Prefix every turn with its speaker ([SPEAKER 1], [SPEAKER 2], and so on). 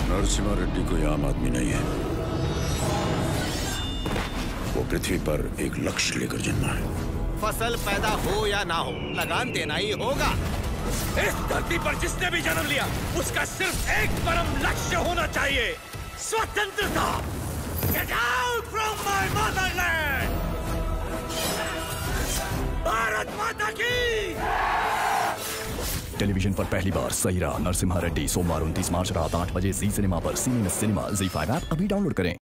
[SPEAKER 1] नरसिम्हा रेड्डी कोई आम आदमी नहीं है। वो पृथ्वी पर एक लक्ष्य लेकर जन्मा है।
[SPEAKER 2] फसल पैदा हो या ना हो, लगान देना ही होगा।
[SPEAKER 3] इस धरती पर जिसने भी जन्म लिया उसका सिर्फ एक परम लक्ष्य होना चाहिए, स्वतंत्रता। Get out from my motherland! Bharat माता की।
[SPEAKER 4] टेलीविजन पर पहली बार सही रहा नरसिम्हा रेड्डी, सोमवार 29 मार्च रात 8 बजे जी सिनेमा पर। सिनेमा Z5 ऐप अभी डाउनलोड करें।